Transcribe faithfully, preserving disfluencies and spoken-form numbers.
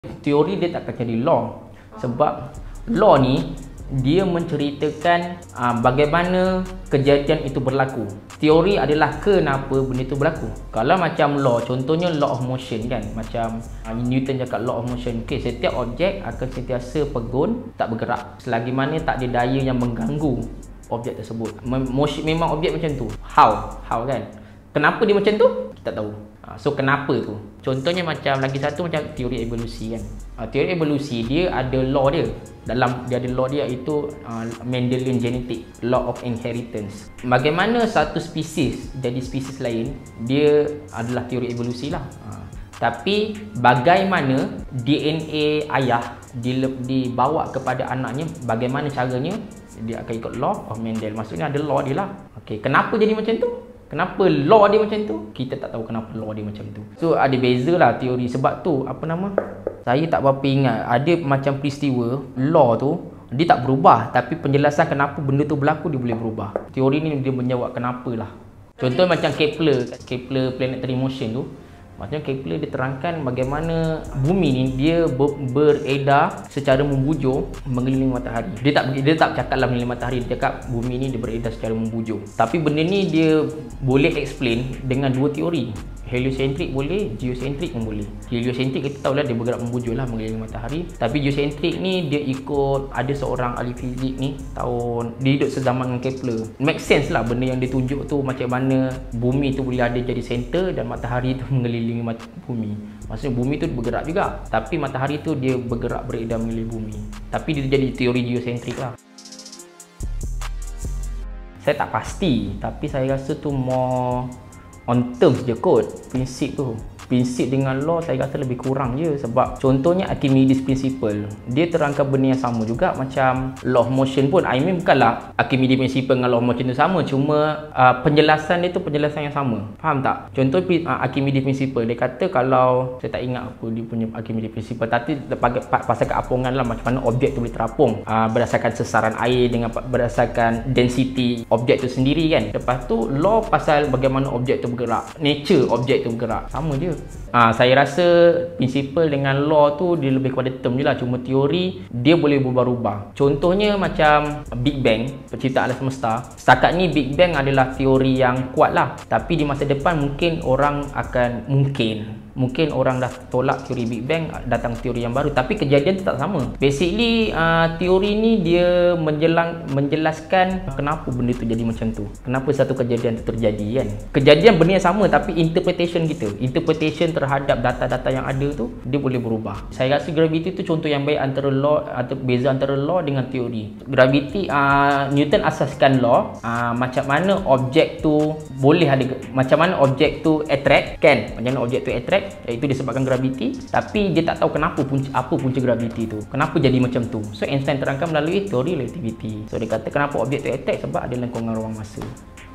Teori dia tak akan jadi law. Sebab law ni dia menceritakan uh, bagaimana kejadian itu berlaku. Teori adalah kenapa benda itu berlaku. Kalau macam law, contohnya law of motion kan, macam uh, Newton cakap law of motion. Okey, setiap objek akan sentiasa pegun, tak bergerak selagi mana tak ada daya yang mengganggu objek tersebut. Motion memang objek macam tu. How? How kan? Kenapa dia macam tu? Kita tak tahu. Uh, so kenapa tu? Contohnya macam lagi satu macam teori evolusi kan. Uh, teori evolusi dia ada law dia. Dalam dia ada law dia iaitu uh, Mendelian genetic, law of inheritance. Bagaimana satu spesies jadi spesies lain, dia adalah teori evolusi lah. Uh, tapi bagaimana D N A ayah dibawa kepada anaknya, bagaimana caranya, dia akan ikut law of Mendel. Maksudnya ada law dia lah. Okey, kenapa jadi macam tu? Kenapa law dia macam tu? Kita tak tahu kenapa law dia macam tu. So ada beza lah teori. Sebab tu apa nama, saya tak berapa ingat. Ada macam peristiwa law tu dia tak berubah, tapi penjelasan kenapa benda tu berlaku dia boleh berubah. Teori ni dia menjawab kenapa lah. Contoh macam Kepler, Kepler planetary motion tu. Maksudnya Kepler dia terangkan bagaimana bumi ni dia ber beredar secara membujur mengelilingi matahari. Dia tak dia tak cakap lah mengelilingi matahari, dia cakap bumi ni dia beredar secara membujur. Tapi benda ni dia boleh explain dengan dua teori. Heliocentrik boleh, geocentrik pun boleh. Heliocentrik kita tahulah dia bergerak membujur lah mengelilingi matahari. Tapi geocentrik ni dia ikut ada seorang ahli fizik ni tahun dia hidup sezaman dengan Kepler. Make sense lah benda yang dia tunjuk tu, macam mana bumi tu boleh ada jadi center dan matahari tu mengelilingi bumi. Maksudnya bumi tu bergerak juga, tapi matahari tu dia bergerak beredar mengelilingi bumi. Tapi dia jadi teori geocentrik lah. Saya tak pasti, tapi saya rasa tu more on terms je kot, prinsip tu. Prinsip dengan law saya rasa lebih kurang je. Sebab contohnya Archimedes Principle, dia terangkan benda yang sama juga macam law of motion pun. I mean bukanlah Archimedes Principle dengan law of motion tu sama, cuma uh, penjelasan dia tu penjelasan yang sama. Faham tak? Contoh uh, Archimedes Principle, dia kata kalau, saya tak ingat apa dia punya Archimedes Principle, tapi pasal keapungan lah, macam mana objek tu boleh terapung uh, berdasarkan sesaran air dengan berdasarkan density objek tu sendiri kan. Lepas tu law pasal bagaimana objek tu bergerak, nature objek tu bergerak, sama je. Ha, saya rasa prinsipal dengan law tu dia lebih kepada term je lah. Cuma teori dia boleh berubah-ubah. Contohnya macam Big Bang, penciptaan alam semesta. Setakat ni Big Bang adalah teori yang kuat lah. Tapi di masa depan mungkin orang akan mungkin Mungkin orang dah tolak teori Big Bang, datang teori yang baru, tapi kejadian tu tak sama. Basically uh, teori ni dia menjelang, menjelaskan kenapa benda tu jadi macam tu, kenapa satu kejadian tu terjadi kan. Kejadian benda yang sama, tapi interpretation kita, interpretation terhadap data-data yang ada tu dia boleh berubah. Saya rasa gravity tu contoh yang baik antara law, atau beza antara law dengan teori. Gravity, uh, Newton asaskan law uh, macam mana objek tu boleh ada, macam mana objek tu attract kan, macam mana objek tu attract, iaitu disebabkan graviti. Tapi dia tak tahu kenapa punca, apa punca graviti tu, kenapa jadi macam tu. So Einstein terangkan melalui teori relativity. So dia kata kenapa objek tu attack, sebab ada lengkungan ruang masa.